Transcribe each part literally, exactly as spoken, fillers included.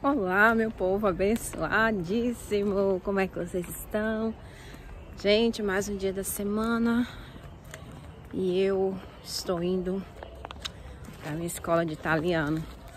Olá, meu povo abençoadíssimo, como é que vocês estão? Gente, mais um dia da semana e eu estou indo para minha escola de italiano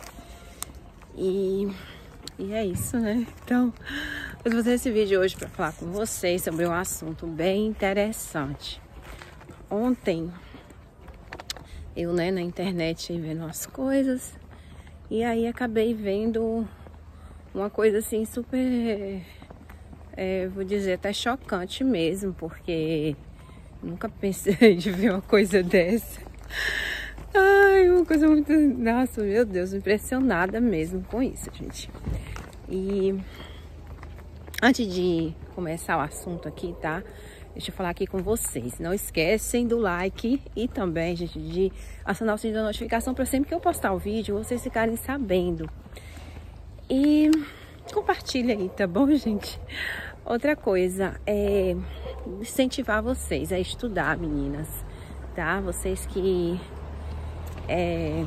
e, e é isso, né? Então, eu vou fazer esse vídeo hoje para falar com vocês sobre um assunto bem interessante. Ontem, eu, né, na internet vendo as coisas e aí acabei vendo uma coisa assim super, é, vou dizer até chocante mesmo, porque nunca pensei de ver uma coisa dessa. Ai, uma coisa muito, nossa, meu Deus, impressionada mesmo com isso, gente. E antes de começar o assunto aqui, tá? Deixa eu falar aqui com vocês. Não esquecem do like e também, gente, de acionar o sininho da notificação para sempre que eu postar o vídeo, vocês ficarem sabendo. E compartilha aí, tá bom, gente? Outra coisa, é incentivar vocês a estudar, meninas, tá? Vocês que é,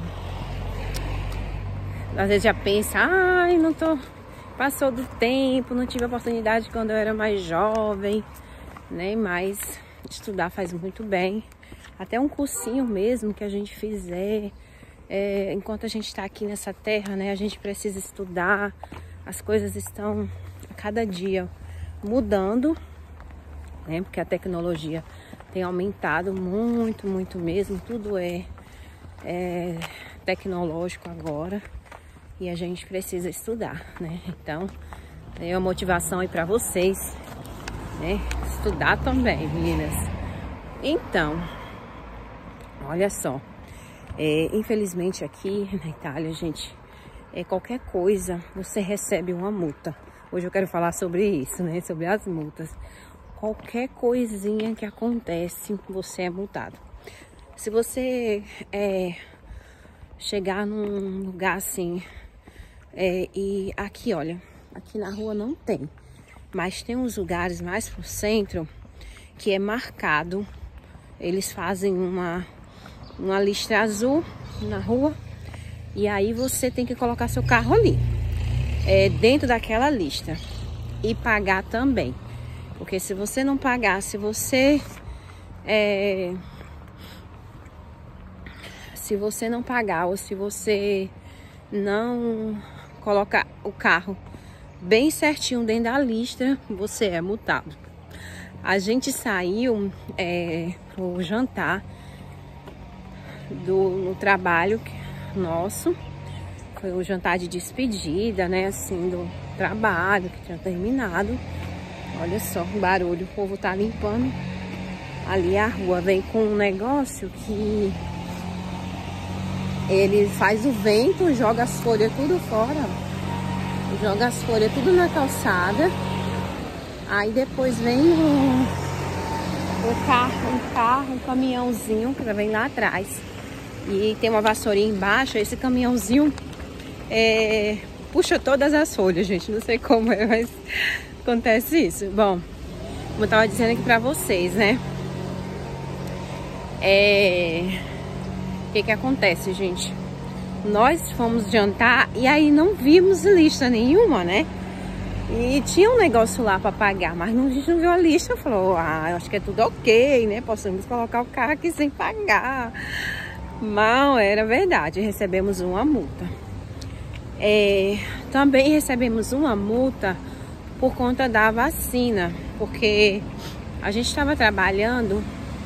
às vezes já pensam, ai, não tô, passou do tempo, não tive oportunidade quando eu era mais jovem, né? Mas estudar faz muito bem. Até um cursinho mesmo que a gente fizer, é, enquanto a gente está aqui nessa terra, né? A gente precisa estudar. As coisas estão a cada dia mudando, né? Porque a tecnologia tem aumentado muito, muito mesmo. Tudo é, é tecnológico agora e a gente precisa estudar, né? Então, é uma motivação aí para vocês, né? Estudar também, meninas. Então, olha só. É, infelizmente aqui na Itália, gente, é, qualquer coisa você recebe uma multa. Hoje eu quero falar sobre isso, né? Sobre as multas. Qualquer coisinha que acontece, você é multado. Se você é, chegar num lugar assim, é, e aqui, olha, aqui na rua não tem, mas tem uns lugares mais pro centro que é marcado. Eles fazem uma uma listra azul na rua e aí você tem que colocar seu carro ali, é, dentro daquela lista e pagar também, porque se você não pagar, se você é, se você não pagar ou se você não colocar o carro bem certinho dentro da lista, você é multado. A gente saiu é, pro jantar do no trabalho nosso, foi um jantar de despedida, né, assim, do trabalho que tinha terminado. Olha só o barulho, o povo tá limpando ali a rua. Vem com um negócio que ele faz o vento, joga as folhas tudo fora, joga as folhas tudo na calçada. Aí depois vem um, um carro, um carro, um caminhãozinho que vem lá atrás. E tem uma vassourinha embaixo. Esse caminhãozinho é, puxa todas as folhas, gente. Não sei como é, mas acontece isso. Bom, como eu tava dizendo aqui pra vocês, né? É... O que que acontece, gente? Nós fomos jantar e aí não vimos lista nenhuma, né? E tinha um negócio lá pra pagar, mas não, a gente não viu a lista. Falou, ah, acho que é tudo ok, né? Possamos colocar o carro aqui sem pagar. Mal era verdade, recebemos uma multa. É, também recebemos uma multa por conta da vacina, porque a gente estava trabalhando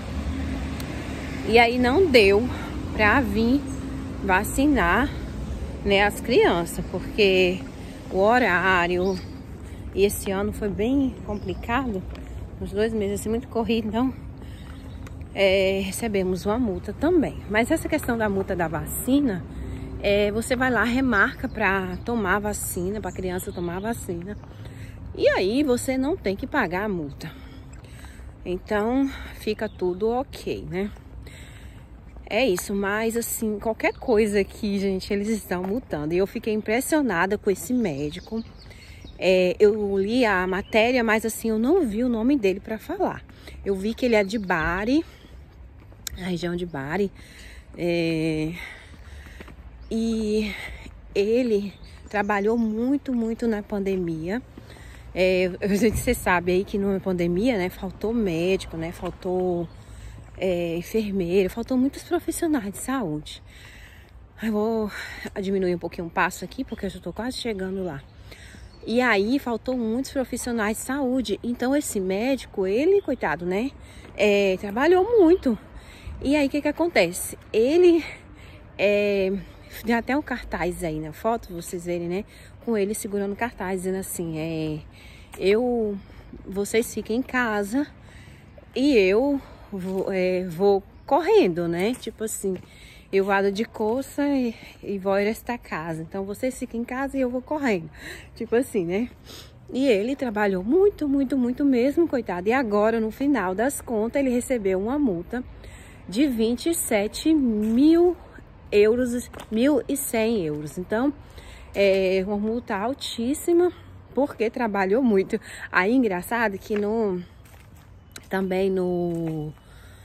e aí não deu para vir vacinar, né, as crianças, porque o horário, e esse ano foi bem complicado, uns dois meses assim, muito corrido, então É, recebemos uma multa também. Mas essa questão da multa da vacina, é, você vai lá, remarca para tomar a vacina, para a criança tomar a vacina, e aí você não tem que pagar a multa. Então fica tudo ok, né? É isso, mas assim, qualquer coisa aqui, gente, eles estão multando. E eu fiquei impressionada com esse médico. É, eu li a matéria, mas assim, eu não vi o nome dele para falar. Eu vi que ele é de Bari, a região de Bari, é, e ele trabalhou muito, muito na pandemia. É, você sabe aí que numa pandemia, né, faltou médico, né, faltou é, enfermeiro, faltou muitos profissionais de saúde. Eu vou diminuir um pouquinho o passo aqui, porque eu já tô quase chegando lá. E aí, faltou muitos profissionais de saúde. Então, esse médico, ele, coitado, né, é, trabalhou muito. E aí, o que que acontece? Ele, é, tem até um cartaz aí na foto, vocês verem, né, com ele segurando cartaz, dizendo assim, é, eu, vocês fiquem em casa e eu vou, é, vou correndo, né, tipo assim... Eu vado de coça e, e vou ir esta casa. Então, vocês fiquem em casa e eu vou correndo. Tipo assim, né? E ele trabalhou muito, muito, muito mesmo, coitado. E agora, no final das contas, ele recebeu uma multa de vinte e sete mil euros, mil e cem euros. Então, é uma multa altíssima, porque trabalhou muito. Aí, engraçado que no... Também no...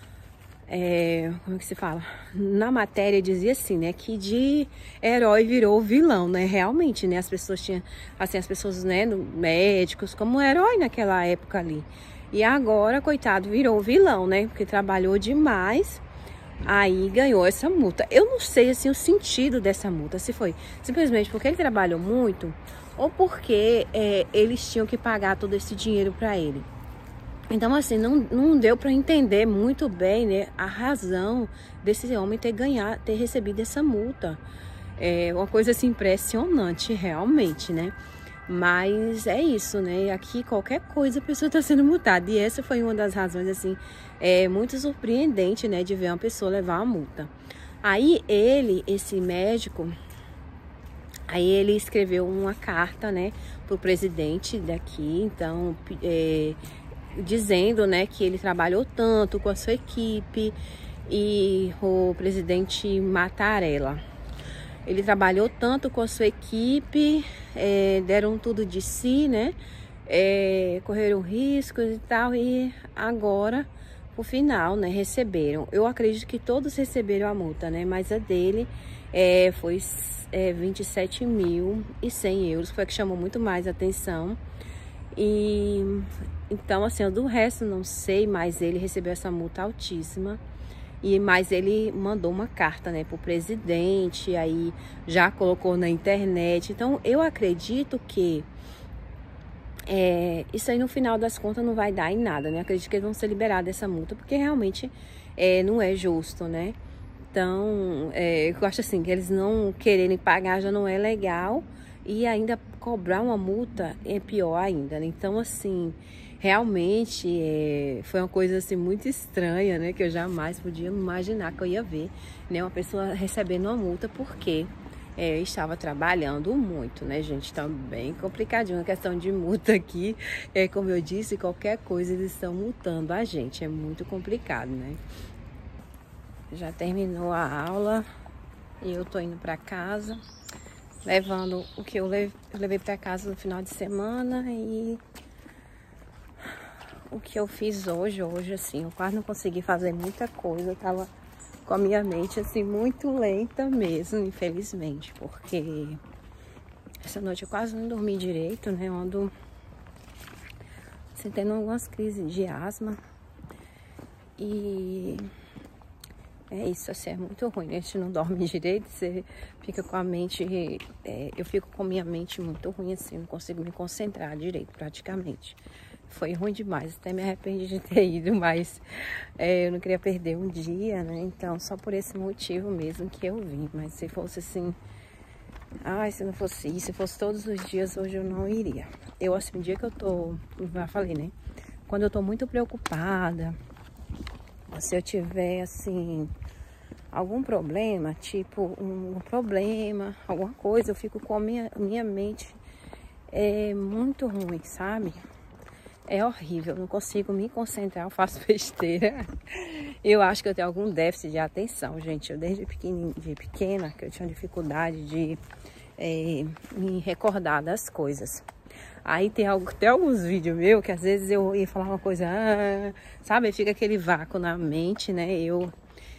É, como é que se fala? Na matéria dizia assim, né, que de herói virou vilão, né, realmente, né, as pessoas tinham, assim, as pessoas, né, médicos como herói naquela época ali, e agora, coitado, virou vilão, né, porque trabalhou demais, aí ganhou essa multa. Eu não sei, assim, o sentido dessa multa, se foi simplesmente porque ele trabalhou muito, ou porque é, eles tinham que pagar todo esse dinheiro para ele. Então, assim, não, não deu para entender muito bem, né, a razão desse homem ter ganhado, ter recebido essa multa. É uma coisa, assim, impressionante, realmente, né? Mas é isso, né? Aqui, qualquer coisa, a pessoa está sendo multada. E essa foi uma das razões, assim, é muito surpreendente, né, de ver uma pessoa levar uma multa. Aí, ele, esse médico, aí ele escreveu uma carta, né, pro presidente daqui, então... É, dizendo, né, que ele trabalhou tanto com a sua equipe e o presidente Mattarella. Ele trabalhou tanto com a sua equipe, é, deram tudo de si, né, é, correram riscos e tal, e agora, no final, né, receberam. Eu acredito que todos receberam a multa, né, mas a dele é, foi é, vinte e sete mil e cem euros, foi a que chamou muito mais atenção. E então, assim, eu do resto não sei, mas ele recebeu essa multa altíssima. E mas ele mandou uma carta, né, pro presidente, aí já colocou na internet. Então, eu acredito que é, isso aí no final das contas não vai dar em nada, né? Acredito que eles vão ser liberados dessa multa, porque realmente é, não é justo, né? Então, é, eu acho assim, que eles não quererem pagar já não é legal. E ainda cobrar uma multa é pior ainda, né? Então, assim, realmente é, foi uma coisa assim muito estranha, né? Que eu jamais podia imaginar que eu ia ver, né? Uma pessoa recebendo uma multa porque é, estava trabalhando muito, né, gente? Então, bem complicadinho a questão de multa aqui. É, como eu disse, qualquer coisa eles estão multando a gente. É muito complicado, né? Já terminou a aula e eu tô indo para casa, levando o que eu levei, eu levei para casa no final de semana e o que eu fiz hoje, hoje assim, eu quase não consegui fazer muita coisa, eu tava com a minha mente assim muito lenta mesmo, infelizmente, porque essa noite eu quase não dormi direito, né, eu ando assim, tendo algumas crises de asma e é isso, assim, é muito ruim, né? A gente não dorme direito, você fica com a mente, é, eu fico com a minha mente muito ruim, assim, não consigo me concentrar direito, praticamente. Foi ruim demais, até me arrependi de ter ido, mas é, eu não queria perder um dia, né? Então, só por esse motivo mesmo que eu vim, mas se fosse assim, ai, se não fosse isso, se fosse todos os dias, hoje eu não iria. Eu, assim, um dia que eu tô, já falei, né? Quando eu tô muito preocupada, se eu tiver, assim, algum problema, tipo um problema, alguma coisa, eu fico com a minha, minha mente é muito ruim, sabe? É horrível, não consigo me concentrar, eu faço besteira. Eu acho que eu tenho algum déficit de atenção, gente. Eu desde pequena, de pequena que eu tinha dificuldade de é, me recordar das coisas. Aí tem, algo, tem alguns vídeos meus que às vezes eu ia falar uma coisa, ah, sabe? Fica aquele vácuo na mente, né? Eu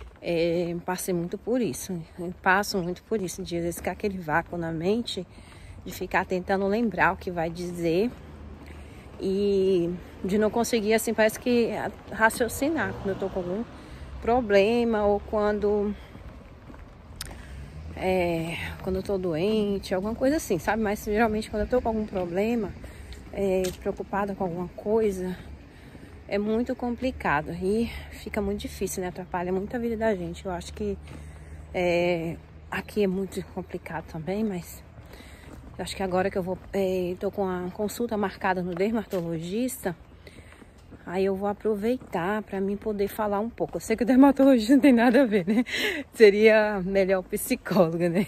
é, passei muito por isso. Eu passo muito por isso. De às vezes ficar aquele vácuo na mente de ficar tentando lembrar o que vai dizer e de não conseguir, assim, parece que raciocinar quando eu tô com algum problema ou quando é, quando eu tô doente, alguma coisa assim, sabe? Mas geralmente quando eu tô com algum problema, é, preocupada com alguma coisa, é muito complicado e fica muito difícil, né? Atrapalha muito a vida da gente. Eu acho que é, aqui é muito complicado também, mas eu acho que agora que eu vou, é, tô com a consulta marcada no dermatologista, aí eu vou aproveitar para mim poder falar um pouco. Eu sei que o dermatologista não tem nada a ver, né? Seria melhor o psicólogo, né?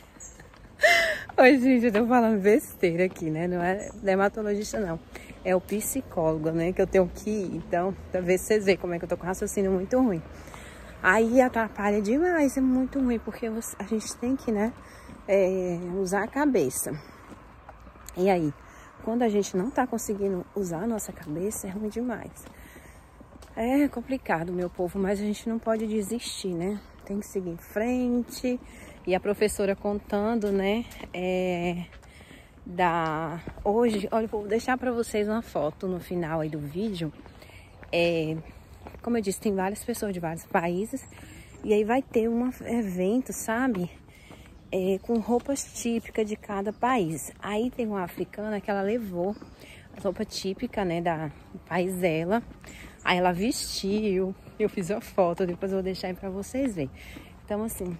Oi, gente, eu tô falando besteira aqui, né? Não é dermatologista, não. É o psicólogo, né? Que eu tenho que ir. Então, talvez vocês vejam como é que eu tô com raciocínio muito ruim. Aí atrapalha demais, é muito ruim, porque a gente tem que, né, é, usar a cabeça. E aí, quando a gente não tá conseguindo usar a nossa cabeça, é ruim demais. É complicado, meu povo, mas a gente não pode desistir, né? Tem que seguir em frente. E a professora contando, né, é, da... Hoje, olha, eu vou deixar pra vocês uma foto no final aí do vídeo. É, como eu disse, tem várias pessoas de vários países. E aí vai ter um evento, sabe? É, com roupas típicas de cada país. Aí tem uma africana que ela levou a roupa típica, né, da, do país dela. Aí ela vestiu. Eu fiz a foto, depois eu vou deixar aí pra vocês verem. Então, assim...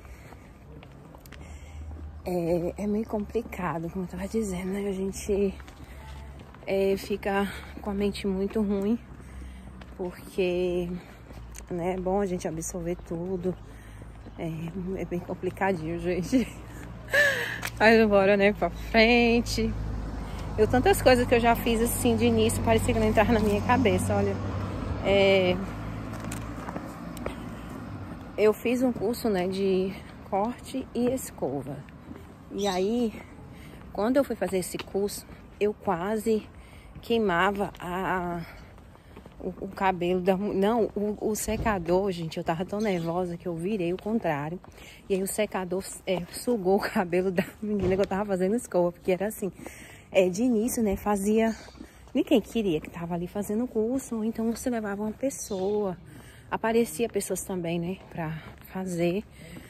É, é meio complicado, como eu tava dizendo, né? A gente é, fica com a mente muito ruim, porque, né, é bom a gente absorver tudo. É, é bem complicadinho, gente. Mas bora, né, pra frente. Eu, tantas coisas que eu já fiz assim de início, parecia que não entrava na minha cabeça, olha. É, eu fiz um curso, né, de corte e escova. E aí, quando eu fui fazer esse curso, eu quase queimava a, o, o cabelo da... Não, o, o secador, gente, eu tava tão nervosa que eu virei o contrário. E aí o secador é, sugou o cabelo da menina que eu tava fazendo escova. Porque era assim, é, de início, né, fazia... Ninguém queria que tava ali fazendo o curso, então você levava uma pessoa. Aparecia pessoas também, né, pra fazer.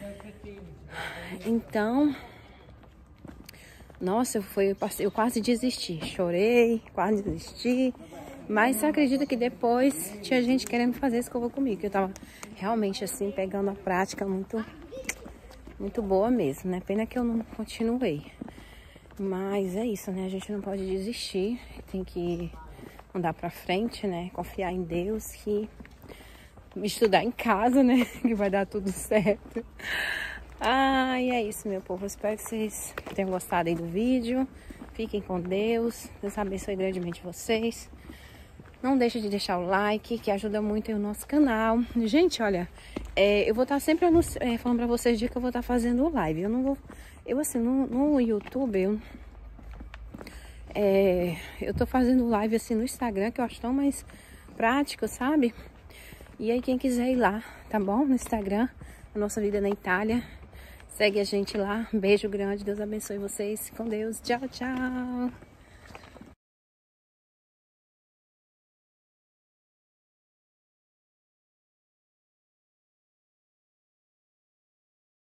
Então... Nossa, eu, foi, eu quase desisti, chorei, quase desisti, mas você acredita que depois tinha gente querendo fazer escova comigo, que eu tava realmente assim, pegando a prática muito, muito boa mesmo, né? Pena que eu não continuei, mas é isso, né? A gente não pode desistir, tem que andar pra frente, né? Confiar em Deus, que estudar em casa, né? Que vai dar tudo certo. Ah, e é isso, meu povo. Eu espero que vocês tenham gostado aí do vídeo. Fiquem com Deus. Deus abençoe grandemente vocês. Não deixe de deixar o like, que ajuda muito aí o nosso canal. Gente, olha, é, eu vou estar sempre é, falando pra vocês de que eu vou estar fazendo live. Eu não vou... Eu, assim, no, no YouTube, eu... É, eu tô fazendo live, assim, no Instagram, que eu acho tão mais prático, sabe? E aí, quem quiser ir lá, tá bom? No Instagram, a Nossa Vida na Itália. Segue a gente lá. Um beijo grande. Deus abençoe vocês. Com Deus. Tchau, tchau.